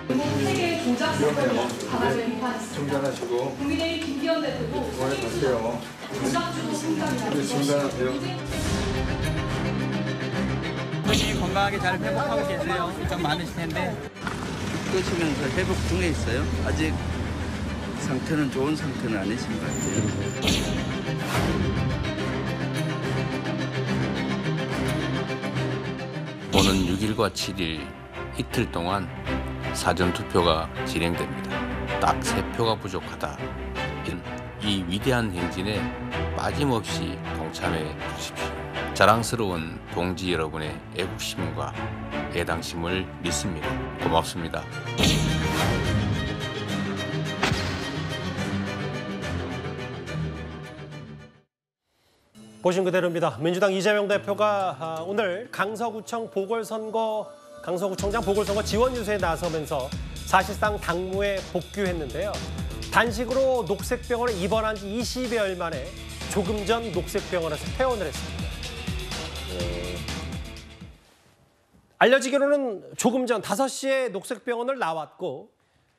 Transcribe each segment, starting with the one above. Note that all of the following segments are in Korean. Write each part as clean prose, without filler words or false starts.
세계 조작 사건으로 강하게 비판했습니다. 중단하시고 국민의힘 김기현 대표도 그만하세요. 조작주도 성장이라고 중단하세요. 분이 건강하게 잘 회복하고 계세요. 걱정 많으실 텐데. 끄시면서 회복 중에 있어요. 아직 상태는 좋은 상태는 아니신 것 같아요. 오는 6일과 7일 이틀 동안 사전투표가 진행됩니다. 딱 3표가 부족하다. 이 위대한 행진에 빠짐없이 동참해 주십시오. 자랑스러운 동지 여러분의 애국심과 애당심을 믿습니다. 고맙습니다. 보신 그대로입니다. 민주당 이재명 대표가 오늘 강서구청장 보궐선거 지원 유세에 나서면서 사실상 당무에 복귀했는데요. 단식으로 녹색병원에 입원한 지 20여일 만에 조금 전 녹색병원에서 퇴원을 했습니다. 알려지기로는 조금 전 5시에 녹색병원을 나왔고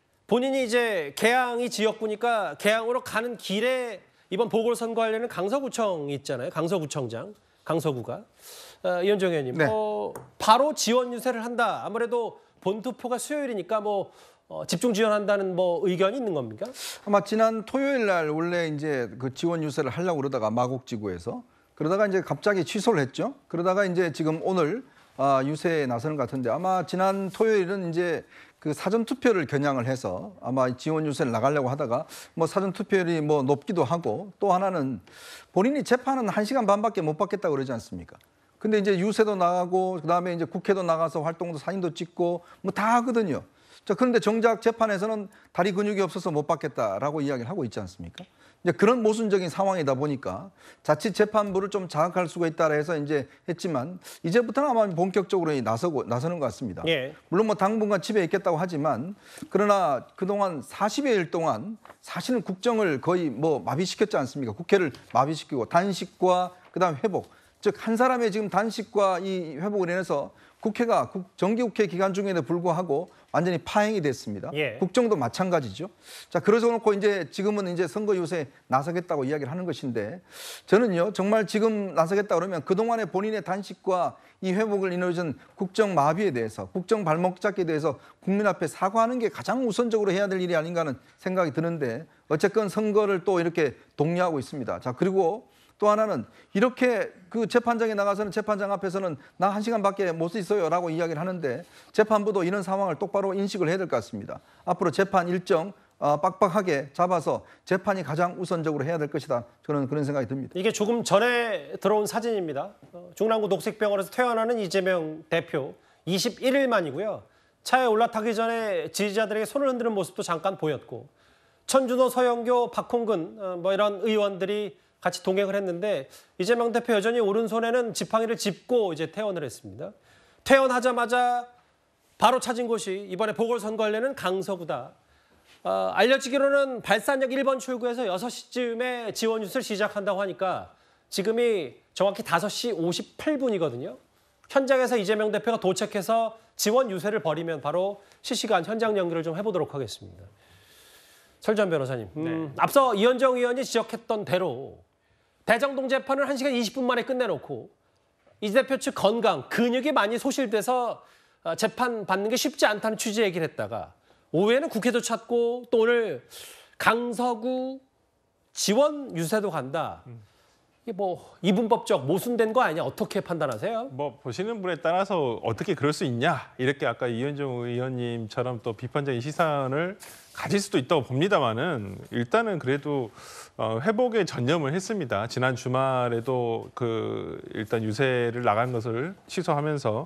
본인이 이제 개항이 지역구니까 개항으로 가는 길에 이번 보궐선거 하려는 강서구청이 있잖아요. 강서구청장, 강서구가. 이현정 의원님, 네. 바로 지원 유세를 한다. 아무래도 본투표가 수요일이니까 집중 지원한다는 의견이 있는 겁니까? 아마 지난 토요일 날 원래 이제 그 지원 유세를 하려고 그러다가 마곡지구에서 그러다가 이제 갑자기 취소를 했죠. 그러다가 이제 지금 오늘 유세에 나서는 것 같은데 아마 지난 토요일은 이제 그 사전 투표를 겨냥을 해서 아마 지원 유세를 나가려고 하다가 사전 투표율이 높기도 하고 또 하나는 본인이 재판은 1시간 반밖에 못 받겠다고 그러지 않습니까? 근데 이제 유세도 나가고 그다음에 이제 국회도 나가서 활동도 사진도 찍고 다 하거든요. 자, 그런데 정작 재판에서는 다리 근육이 없어서 못 받겠다라고 이야기를 하고 있지 않습니까? 이제 그런 모순적인 상황이다 보니까 자칫 재판부를 좀 자극할 수가 있다라 해서 이제 했지만 이제부터는 아마 본격적으로 나서는 것 같습니다. 예. 물론 당분간 집에 있겠다고 하지만 그러나 그동안 40여일 동안 사실은 국정을 거의 마비시켰지 않습니까? 국회를 마비시키고 단식과 그다음 회복. 즉 한 사람의 지금 단식과 이 회복을 인해서 국회가 정기국회 기간 중에도 불구하고 완전히 파행이 됐습니다. 예. 국정도 마찬가지죠. 자, 그래서 놓고 이제 지금은 이제 선거 유세에 나서겠다고 이야기를 하는 것인데 저는요 정말 지금 나서겠다 그러면 그동안의 본인의 단식과 이 회복을 이루어진 국정 마비에 대해서 국정 발목 잡기에 대해서 국민 앞에 사과하는 게 가장 우선적으로 해야 될 일이 아닌가 하는 생각이 드는데 어쨌건 선거를 또 이렇게 독려하고 있습니다. 자, 그리고 또 하나는 이렇게 그 재판장에 나가서는 재판장 앞에서는 나 1시간밖에 못 있어요 라고 이야기를 하는데 재판부도 이런 상황을 똑바로 인식을 해야 될 것 같습니다. 앞으로 재판 일정 빡빡하게 잡아서 재판이 가장 우선적으로 해야 될 것이다. 저는 그런 생각이 듭니다. 이게 조금 전에 들어온 사진입니다. 중랑구 녹색병원에서 퇴원하는 이재명 대표 21일 만이고요. 차에 올라타기 전에 지지자들에게 손을 흔드는 모습도 잠깐 보였고 천준호, 서영교, 박홍근 이런 의원들이 같이 동행을 했는데 이재명 대표 여전히 오른손에는 지팡이를 짚고 이제 퇴원을 했습니다. 퇴원하자마자 바로 찾은 곳이 이번에 보궐선거 하려는 강서구다. 알려지기로는 발산역 1번 출구에서 6시쯤에 지원 유세를 시작한다고 하니까 지금이 정확히 5시 58분이거든요. 현장에서 이재명 대표가 도착해서 지원 유세를 벌이면 바로 실시간 현장 연결을 좀 해보도록 하겠습니다. 설전 변호사님, 앞서 이현정 의원이 지적했던 대로 대정동 재판을 1시간 20분 만에 끝내놓고 이 대표 측 건강, 근육이 많이 소실돼서 재판 받는 게 쉽지 않다는 취지 얘기를 했다가 오후에는 국회도 찾고 또 오늘 강서구 지원 유세도 간다. 이게 이분법적 모순된 거 아니냐? 어떻게 판단하세요? 보시는 분에 따라서 어떻게 그럴 수 있냐? 이렇게 아까 이현정 의원님처럼 또 비판적인 시선을 가질 수도 있다고 봅니다만은 일단은 그래도 회복에 전념을 했습니다. 지난 주말에도 일단 유세를 나간 것을 취소하면서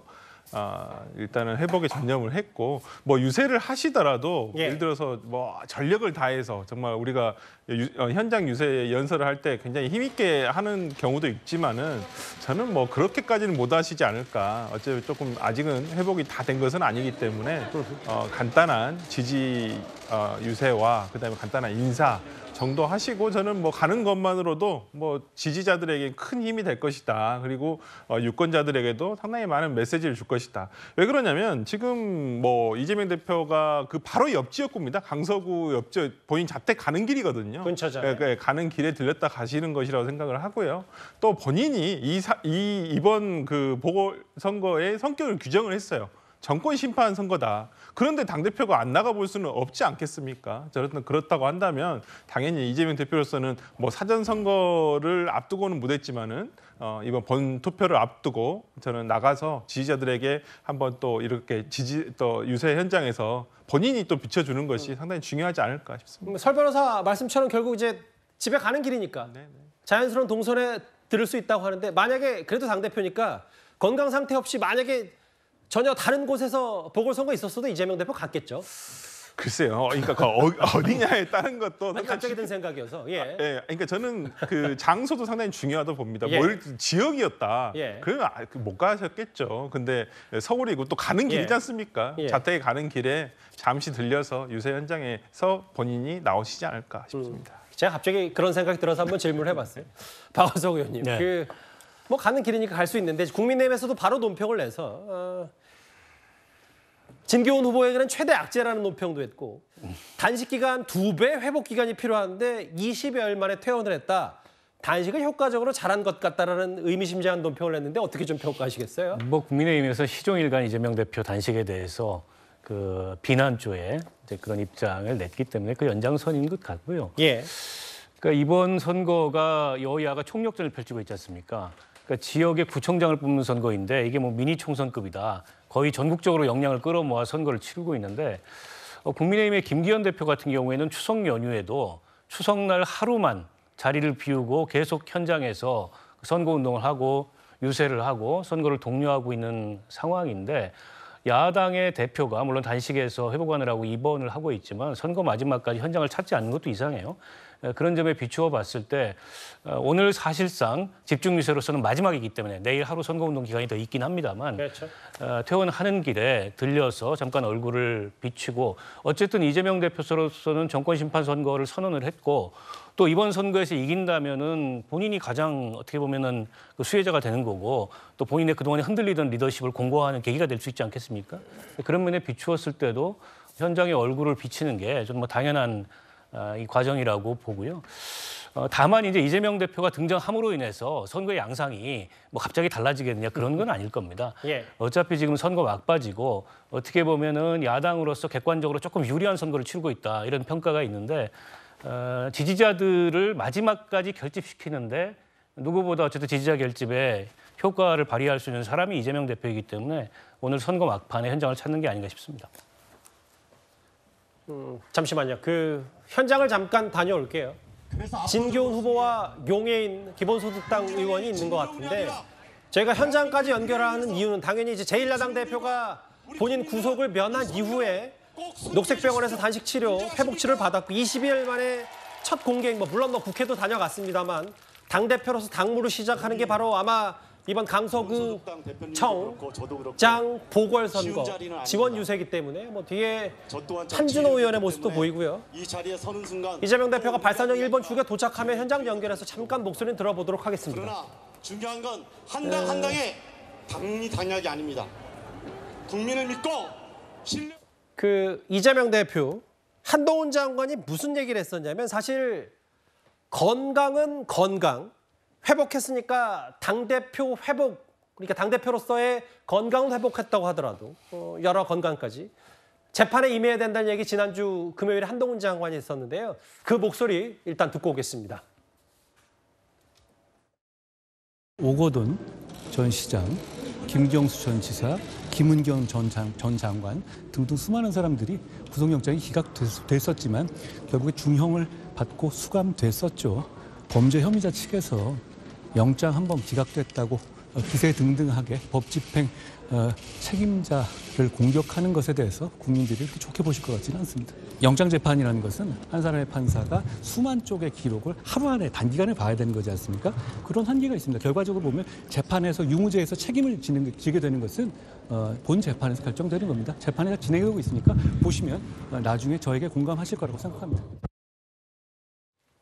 일단은 회복에 전념을 했고 유세를 하시더라도 예를 들어서 전력을 다해서 정말 우리가 현장 유세 연설을 할 때 굉장히 힘있게 하는 경우도 있지만은 저는 그렇게까지는 못 하시지 않을까. 어차피 조금 아직은 회복이 다 된 것은 아니기 때문에 간단한 지지 유세와 그다음에 간단한 인사 정도 하시고 저는 뭐 가는 것만으로도 뭐 지지자들에게 큰 힘이 될 것이다. 그리고 유권자들에게도 상당히 많은 메시지를 줄 것이다. 왜 그러냐면 지금 뭐 이재명 대표가 그 바로 옆 지역구입니다. 강서구 옆 지역 본인 자택 가는 길이거든요. 근처잖아요. 가는 길에 들렸다 가시는 것이라고 생각을 하고요. 또 본인이 이번 그 보궐선거의 성격을 규정을 했어요. 정권 심판 선거다. 그런데 당대표가 안 나가볼 수는 없지 않겠습니까? 그렇다고 한다면 당연히 이재명 대표로서는 뭐 사전 선거를 앞두고는 못했지만은 이번 본 투표를 앞두고 저는 나가서 지지자들에게 한번 또 이렇게 또 유세 현장에서 본인이 또 비춰주는 것이 상당히 중요하지 않을까 싶습니다. 설 변호사 말씀처럼 결국 이제 집에 가는 길이니까 자연스러운 동선에 들을 수 있다고 하는데 만약에 그래도 당대표니까 건강 상태 없이 만약에 전혀 다른 곳에서 보궐선거 있었어도 이재명 대표 갔겠죠. 글쎄요. 그러니까 어디냐에 따른 것도 아니, 갑자기 든 생각이어서. 예. 그러니까 저는 그 장소도 상당히 중요하다고 봅니다. 예. 뭐 지역이었다. 예. 그러면 못 가셨겠죠. 근데 서울이고 또 가는 길이지 않습니까? 예. 자택에 가는 길에 잠시 들려서 유세 현장에서 본인이 나오시지 않을까 싶습니다. 제가 갑자기 그런 생각이 들어서 한번 질문을 해봤어요. 박원석 의원님. 네. 뭐 가는 길이니까 갈 수 있는데 국민의힘에서도 바로 논평을 내서 진교훈 후보에게는 최대 악재라는 논평도 했고 단식 기간 2배 회복 기간이 필요한데 20여일 만에 퇴원을 했다. 단식을 효과적으로 잘한 것 같다라는 의미심장한 논평을 냈는데 어떻게 좀 평가하시겠어요? 뭐 국민의힘에서 시종일관 이재명 대표 단식에 대해서 그 비난조에 이제 그런 입장을 냈기 때문에 그 연장선인 것 같고요. 예. 그러니까 이번 선거가 여야가 총력전을 펼치고 있지 않습니까? 그러니까 지역의 구청장을 뽑는 선거인데 이게 뭐 미니 총선급이다. 거의 전국적으로 역량을 끌어모아 선거를 치르고 있는데 국민의힘의 김기현 대표 같은 경우에는 추석 연휴에도 추석날 하루만 자리를 비우고 계속 현장에서 선거운동을 하고 유세를 하고 선거를 독려하고 있는 상황인데 야당의 대표가 물론 단식에서 회복하느라고 입원을 하고 있지만 선거 마지막까지 현장을 찾지 않는 것도 이상해요. 그런 점에 비추어 봤을 때 오늘 사실상 집중 유세로서는 마지막이기 때문에 내일 하루 선거운동 기간이 더 있긴 합니다만 그렇죠. 퇴원하는 길에 들려서 잠깐 얼굴을 비추고 어쨌든 이재명 대표로서는 정권 심판 선거를 선언을 했고 또 이번 선거에서 이긴다면은 본인이 가장 어떻게 보면은 그 수혜자가 되는 거고 또 본인의 그동안에 흔들리던 리더십을 공고화하는 계기가 될 수 있지 않겠습니까? 그런 면에 비추었을 때도 현장에 얼굴을 비치는 게 좀 뭐 당연한 이 과정이라고 보고요. 다만 이제 이재명 대표가 등장함으로 인해서 선거의 양상이 뭐 갑자기 달라지겠느냐 그런 건 아닐 겁니다. 예. 어차피 지금 선거 막바지고 어떻게 보면은 야당으로서 객관적으로 조금 유리한 선거를 치르고 있다 이런 평가가 있는데 지지자들을 마지막까지 결집시키는데 누구보다 어쨌든 지지자 결집에 효과를 발휘할 수 있는 사람이 이재명 대표이기 때문에 오늘 선거 막판에 현장을 찾는 게 아닌가 싶습니다. 잠시만요. 그 현장을 잠깐 다녀올게요. 진교훈 후보와 용해인 기본소득당 의원이 있는 것 같은데 저희가 현장까지 연결하는 이유는 당연히 이제 제1야당 대표가 본인 구속을 면한 이후에 녹색병원에서 단식 치료, 회복 치료를 받았고 22일 만에 첫 공개, 물론 국회도 다녀갔습니다만 당대표로서 당무를 시작하는 게 바로 아마 이번 강서구청 보궐선거 지원 유세이기 때문에 뒤에 한준호 의원의 모습도 보이고요. 이재명 대표가 발산역 1번 출구에 도착하면 현장 연결해서 잠깐 목소리를 들어보도록 하겠습니다. 그러나 중요한 건 한 당 한 당의 당리 당략이 아닙니다. 국민을 믿고 신뢰. 그 이재명 대표, 한동훈 장관이 무슨 얘기를 했었냐면 사실 건강은 건강. 회복했으니까 당대표 회복, 그러니까 당대표로서의 건강을 회복했다고 하더라도 여러 건강까지 재판에 임해야 된다는 얘기 지난주 금요일에 한동훈 장관이 했었는데요. 그 목소리 일단 듣고 오겠습니다. 오거돈 전 시장, 김경수 전 지사, 김은경 전 장관 등등 수많은 사람들이 구속영장이 기각됐었지만 결국에 중형을 받고 수감됐었죠. 범죄 혐의자 측에서 영장 한 번 기각됐다고 기세등등하게 법 집행 책임자를 공격하는 것에 대해서 국민들이 그렇게 좋게 보실 것 같지는 않습니다. 영장 재판이라는 것은 한 사람의 판사가 수만 쪽의 기록을 하루 안에 단기간에 봐야 되는 거지 않습니까? 그런 한계가 있습니다. 결과적으로 보면 재판에서 유무죄에서 책임을 지게 되는 것은 본 재판에서 결정되는 겁니다. 재판에서 진행되고 있으니까 보시면 나중에 저에게 공감하실 거라고 생각합니다.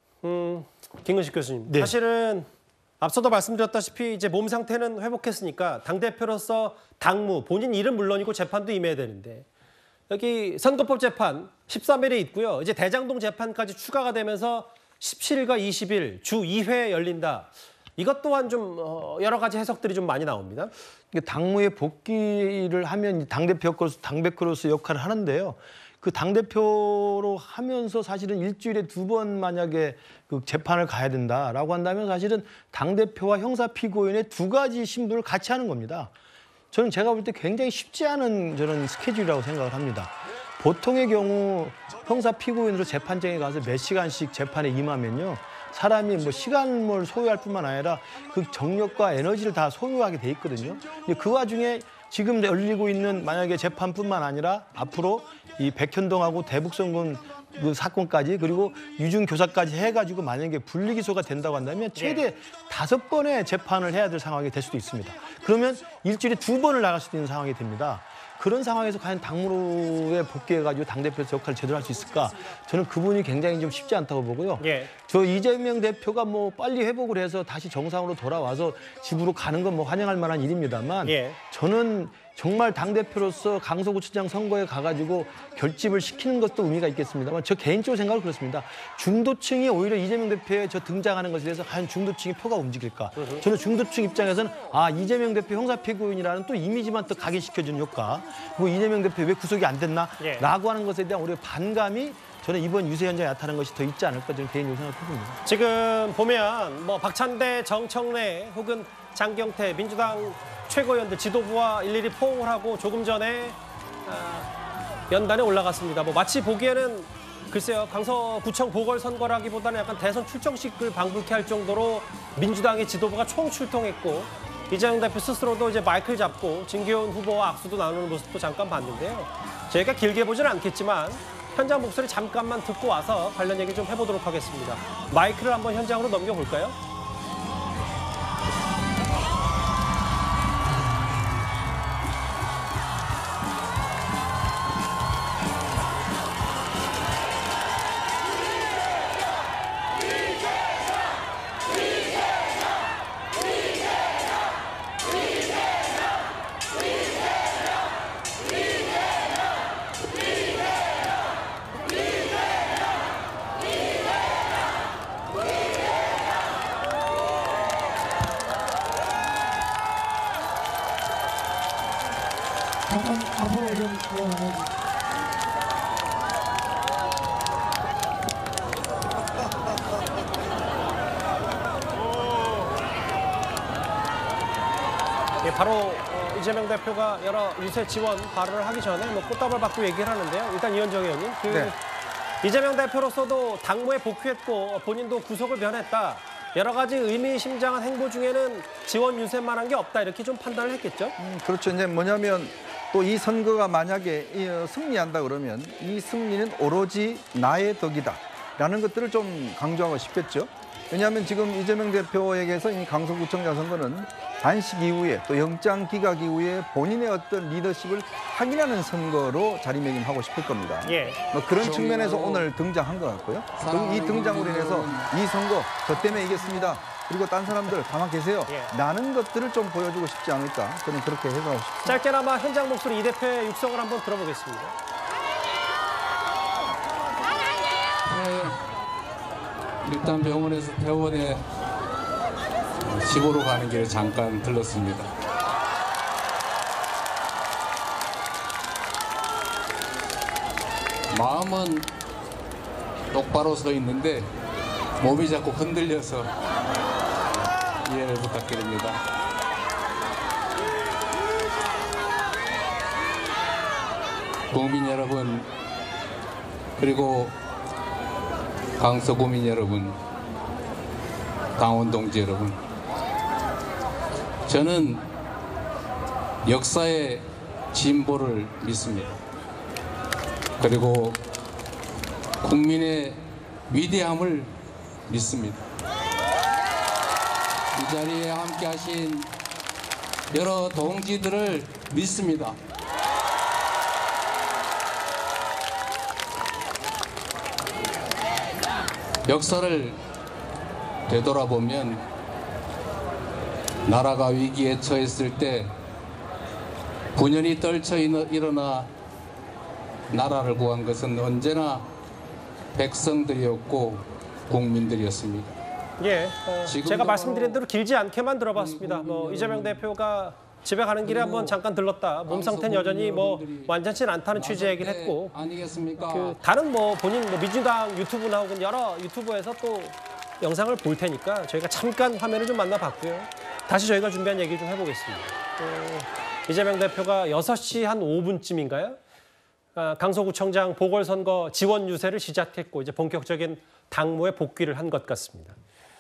김근식 교수님. 네. 사실은 앞서도 말씀드렸다시피 이제 몸 상태는 회복했으니까 당대표로서 당무, 본인 일은 물론이고 재판도 임해야 되는데 여기 선거법 재판 13일에 있고요. 이제 대장동 재판까지 추가가 되면서 17일과 20일 주 2회 열린다. 이것 또한 좀 여러 가지 해석들이 좀 많이 나옵니다. 당무에 복귀를 하면 당대표로서 역할을 하는데요. 그 당대표로 하면서 사실은 일주일에 2번 만약에 그 재판을 가야 된다라고 한다면 사실은 당대표와 형사피고인의 2가지 신분을 같이 하는 겁니다. 저는 제가 볼 때 굉장히 쉽지 않은 저는 스케줄이라고 생각을 합니다. 보통의 경우 형사피고인으로 재판장에 가서 몇 시간씩 재판에 임하면요. 사람이 뭐 시간을 소유할 뿐만 아니라 그 정력과 에너지를 다 소유하게 돼 있거든요. 그 와중에 지금 열리고 있는 만약에 재판뿐만 아니라 앞으로 이 백현동하고 대북선군 그 사건까지 그리고 유증교사까지 해가지고 만약에 불리기소가 된다고 한다면 최대 5번의 재판을 해야 될 상황이 될 수도 있습니다. 그러면 일주일에 2번을 나갈 수도 있는 상황이 됩니다. 그런 상황에서 과연 당무에 복귀해가지고 당대표에서 역할을 제대로 할 수 있을까? 저는 그분이 굉장히 좀 쉽지 않다고 보고요. 저 이재명 대표가 뭐 빨리 회복을 해서 다시 정상으로 돌아와서 집으로 가는 건 뭐 환영할 만한 일입니다만 저는 정말 당대표로서 강서구청장 선거에 가가지고 결집을 시키는 것도 의미가 있겠습니다만 저 개인적으로 생각을 그렇습니다. 중도층이 오히려 이재명 대표의 저 등장하는 것에 대해서 과연 중도층의 표가 움직일까? 저는 중도층 입장에서는 아 이재명 대표 형사피고인이라는 또 이미지만 또 각인시켜주는 효과 그리고 이재명 대표 왜 구속이 안 됐나? 라고 하는 것에 대한 오히려 반감이 저는 이번 유세 현장에 나타나는 것이 더 있지 않을까 저는 개인적으로 생각해봅니다. 지금 보면 뭐 박찬대, 정청래 혹은 장경태 민주당 최고위원들 지도부와 일일이 포옹을 하고 조금 전에 연단에 올라갔습니다. 뭐 마치 보기에는 글쎄요 강서구청 보궐선거라기보다는 약간 대선 출정식을 방불케 할 정도로 민주당의 지도부가 총출동했고 이재명 대표 스스로도 이제 마이크를 잡고 진기훈 후보와 악수도 나누는 모습도 잠깐 봤는데요. 저희가 길게 보지는 않겠지만 현장 목소리 잠깐만 듣고 와서 관련 얘기 좀 해보도록 하겠습니다. 마이크를 한번 현장으로 넘겨볼까요? 바로 이재명 대표가 여러 유세 지원 발언을 하기 전에 뭐 꽃다발 받고 얘기를 하는데요. 일단 이현정 의원님, 이재명 대표로서도 당무에 복귀했고 본인도 구속을 면했다. 여러 가지 의미심장한 행보 중에는 지원 유세만 한 게 없다 이렇게 좀 판단을 했겠죠? 그렇죠. 이제 뭐냐면 또 이 선거가 만약에 승리한다 그러면 이 승리는 오로지 나의 덕이다라는 것들을 좀 강조하고 싶겠죠. 왜냐하면 지금 이재명 대표에게서 이 강서구청장 선거는 단식 이후에 또 영장 기각 이후에 본인의 어떤 리더십을 확인하는 선거로 자리매김하고 싶을 겁니다. 뭐 그런 측면에서 오늘 등장한 것 같고요. 이 등장으로 인해서 이 선거 저 때문에 이겼습니다. 그리고 딴 사람들 가만 계세요. 라는 것들을 좀 보여주고 싶지 않을까. 저는 그렇게 해석하고 싶습니다. 짧게나마 현장 목소리 이 대표의 육성을 한번 들어보겠습니다. 일단 병원에서 퇴원해 집으로 가는 길에 잠깐 들렀습니다. 마음은 똑바로 서 있는데 몸이 자꾸 흔들려서 이해를 부탁드립니다. 국민 여러분 그리고 강서구민 여러분, 당원 동지 여러분, 저는 역사의 진보를 믿습니다. 그리고 국민의 위대함을 믿습니다. 이 자리에 함께 하신 여러 동지들을 믿습니다. 역사를 되돌아보면 나라가 위기에 처했을 때 분연히 떨쳐 일어나 나라를 구한 것은 언제나 백성들이었고 국민들이었습니다. 예, 제가 말씀드린 대로 길지 않게만 들어봤습니다. 이재명 대표가 집에 가는 길에 한번 잠깐 들렀다. 몸 상태는 여전히 완전치는 않다는 취지의 얘기를 했고, 다른 본인 민주당 유튜브나 혹은 여러 유튜브에서 또 영상을 볼 테니까 저희가 잠깐 화면을 좀 만나봤고요. 다시 저희가 준비한 얘기 좀 해보겠습니다. 이재명 대표가 6시 한 5분쯤인가요? 강서구청장 보궐선거 지원 유세를 시작했고 이제 본격적인 당무에 복귀를 한 것 같습니다.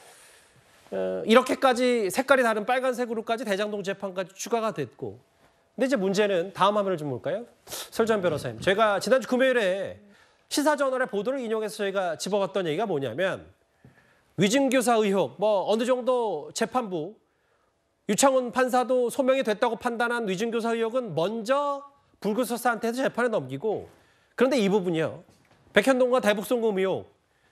이렇게까지 색깔이 다른 빨간색으로까지 대장동 재판까지 추가가 됐고, 근데 이제 문제는 다음 화면을 좀 볼까요? 설전 변호사님, 제가 지난주 금요일에 시사저널의 보도를 인용해서 저희가 집어봤던 얘기가 뭐냐면 위증교사 의혹, 어느 정도 재판부 유창훈 판사도 소명이 됐다고 판단한 위증교사 의혹은 먼저 불구속사한테서 재판에 넘기고, 그런데 이 부분이요, 백현동과 대북송금 의혹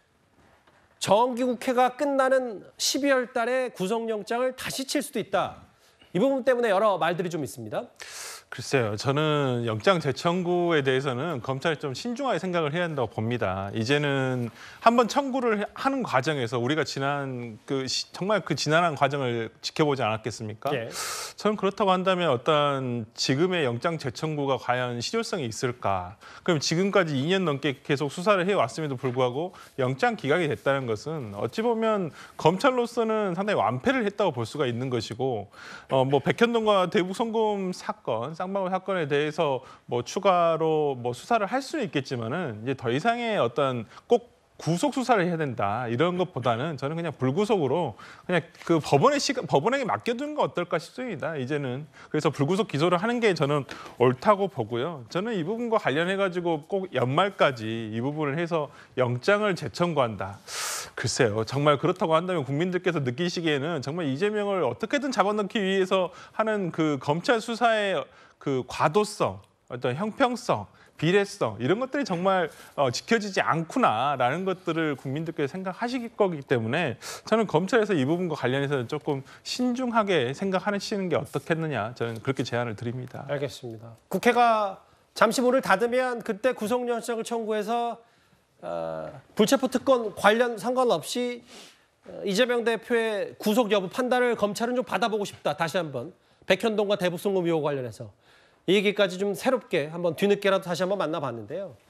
정기국회가 끝나는 12월 달에 구속영장을 다시 칠 수도 있다. 이 부분 때문에 여러 말들이 좀 있습니다. 글쎄요. 저는 영장 재청구에 대해서는 검찰이 좀 신중하게 생각을 해야 한다고 봅니다. 이제는 한번 청구를 하는 과정에서 우리가 정말 그 지난한 과정을 지켜보지 않았겠습니까? 예. 저는 그렇다고 한다면 어떤 지금의 영장 재청구가 과연 실효성이 있을까? 그럼 지금까지 2년 넘게 계속 수사를 해왔음에도 불구하고 영장 기각이 됐다는 것은 어찌 보면 검찰로서는 상당히 완패를 했다고 볼 수가 있는 것이고, 백현동과 대북송금 사건, 쌍방울 사건에 대해서 추가로 수사를 할 수는 있겠지만은 이제 더 이상의 어떤 꼭 구속 수사를 해야 된다 이런 것보다는 저는 그냥 불구속으로 그냥 그 법원에게 맡겨두는 거 어떨까 싶습니다. 이제는 그래서 불구속 기소를 하는 게 저는 옳다고 보고요. 저는 이 부분과 관련해 가지고 꼭 연말까지 이 부분을 해서 영장을 재청구한다. 글쎄요. 정말 그렇다고 한다면 국민들께서 느끼시기에는 정말 이재명을 어떻게든 잡아넣기 위해서 하는 그 검찰 수사의 그 과도성, 어떤 형평성, 비례성 이런 것들이 정말 지켜지지 않구나라는 것들을 국민들께서 생각하실 거기 때문에 저는 검찰에서 이 부분과 관련해서는 조금 신중하게 생각하시는 게 어떻겠느냐, 저는 그렇게 제안을 드립니다. 알겠습니다. 국회가 잠시 문을 닫으면 그때 구속영장을 청구해서 불체포 특권 관련 상관없이 이재명 대표의 구속 여부 판단을 검찰은 좀 받아보고 싶다. 다시 한번 백현동과 대북송금 의혹 관련해서 이 얘기까지 좀 새롭게 한번 뒤늦게라도 다시 한번 만나봤는데요.